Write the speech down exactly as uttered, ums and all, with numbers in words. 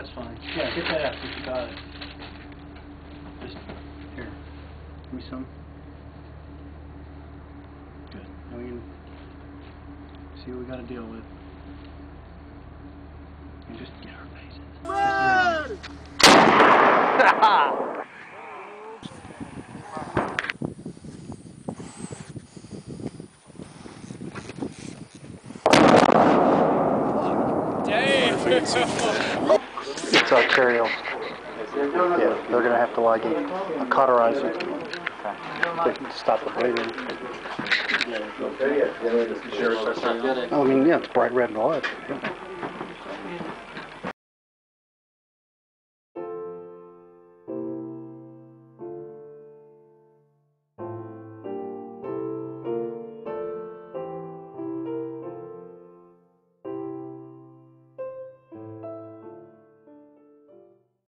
that's fine. Yeah, get that out since you got it. Just, here. Give me some. Good. Now we can see what we got to deal with. And just get our faces. It's arterial. Yeah, they're going to have to like cauterize it to stop the bleeding. I mean, yeah, it's bright red blood. Yeah.